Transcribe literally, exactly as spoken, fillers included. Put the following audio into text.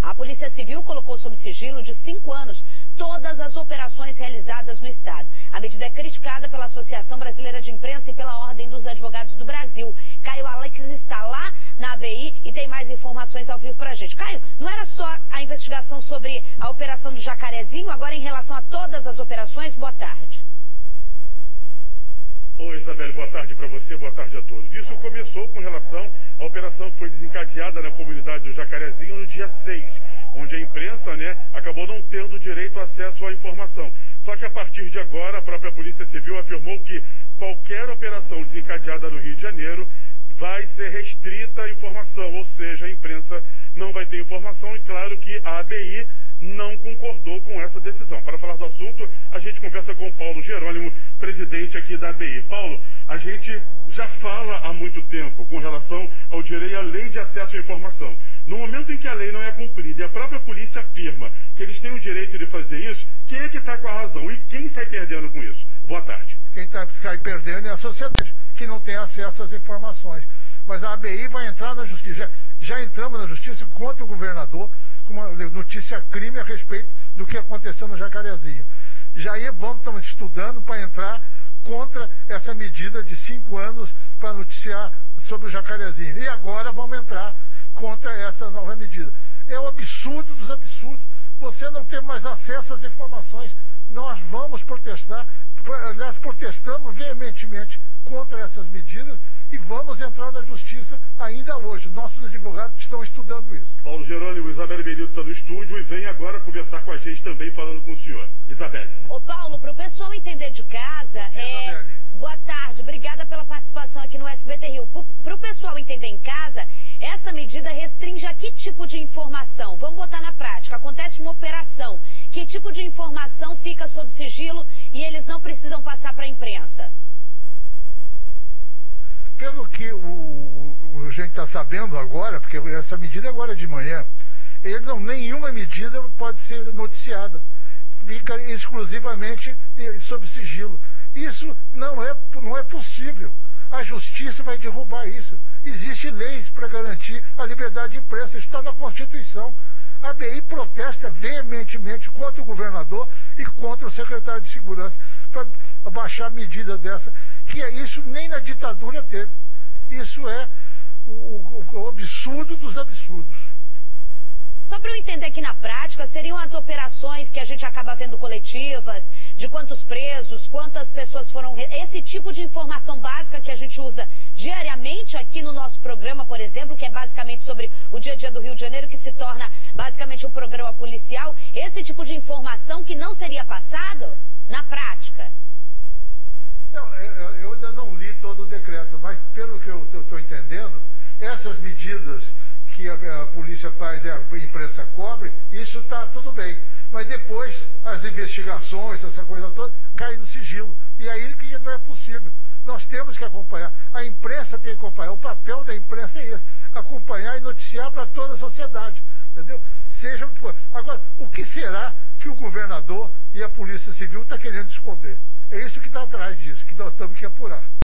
A Polícia Civil colocou sob sigilo de cinco anos todas as operações realizadas no Estado. A medida é criticada pela Associação Brasileira de Imprensa e pela Ordem dos Advogados do Brasil. Caio Alex está lá na A B I e tem mais informações ao vivo pra gente. Caio, não era só a investigação sobre a operação do Jacarezinho, agora em relação a todas as operações? Boa tarde. Oi, Isabelle, boa tarde para você, boa tarde a todos. Isso começou com relação à operação que foi desencadeada na comunidade do Jacarezinho no dia seis, onde a imprensa, né, acabou não tendo direito a acesso à informação. Só que a partir de agora, a própria Polícia Civil afirmou que qualquer operação desencadeada no Rio de Janeiro vai ser restrita à informação, ou seja, a imprensa não vai ter informação, e claro que a A B I não concordou com essa decisão. Para falar do assunto, a gente conversa com o Paulo Jerônimo, presidente aqui da A B I. Paulo, a gente já fala há muito tempo com relação ao direito à lei de acesso à informação. No momento em que a lei não é cumprida e a própria polícia afirma que eles têm o direito de fazer isso, quem é que está com a razão e quem sai perdendo com isso? Boa tarde. Quem está perdendo é a sociedade, que não tem acesso às informações. Mas a A B I vai entrar na justiça. Já, já entramos na justiça contra o governador com uma notícia crime a respeito do que aconteceu no Jacarezinho. Já aí vamos, estamos estudando para entrar contra essa medida de cinco anos para noticiar sobre o Jacarezinho. E agora vamos entrar contra essa nova medida. É o absurdo dos absurdos. Você não tem mais acesso às informações. Nós vamos protestar, aliás, protestamos veementemente contra essas medidas e vamos entrar na justiça ainda hoje. Nossos advogados estão estudando isso. Paulo Jerônimo, Isabelle Benito está no estúdio e vem agora conversar com a gente também, falando com o senhor. Isabelle. Ô Paulo, para o pessoal entender de casa, Bom dia, é... Isabelle. Boa tarde, obrigada pela participação aqui no S B T Rio. Para o pessoal entender em casa, essa medida restringe a que tipo de informação? Vamos botar na prática. Acontece uma operação. Que tipo de informação fica sob sigilo e eles não precisam passar para a imprensa? Pelo que o, o, a gente está sabendo agora, porque essa medida agora é de manhã, ele não, nenhuma medida pode ser noticiada. Fica exclusivamente sob sigilo. Isso não é, não é possível. A justiça vai derrubar isso. Existem leis para garantir a liberdade de imprensa. Isso está na Constituição. A A B I protesta veementemente contra o governador e contra o secretário de Segurança para abaixar medida dessa, que é isso nem na ditadura teve. Isso é o, o, o absurdo dos absurdos. Só para eu entender aqui na prática, seriam as operações que a gente acaba vendo coletivas, de quantos presos, quantas pessoas foram... Esse tipo de informação básica que a gente usa diariamente aqui no nosso programa, por exemplo, que é basicamente sobre o dia a dia do Rio de Janeiro, que se torna basicamente um programa policial, esse tipo de informação que não seria passado na prática? Não, eu ainda não li todo o decreto, mas pelo que eu estou entendendo, essas medidas que a, a polícia faz e a imprensa cobre, isso está tudo bem. Mas depois, as investigações, essa coisa toda, cai no sigilo. E aí que não é possível. Nós temos que acompanhar. A imprensa tem que acompanhar. O papel da imprensa é esse. Acompanhar e noticiar para toda a sociedade. Entendeu? Seja o que for. Agora, o que será que o governador e a Polícia Civil estão querendo esconder? É isso que está atrás disso, que nós temos que apurar.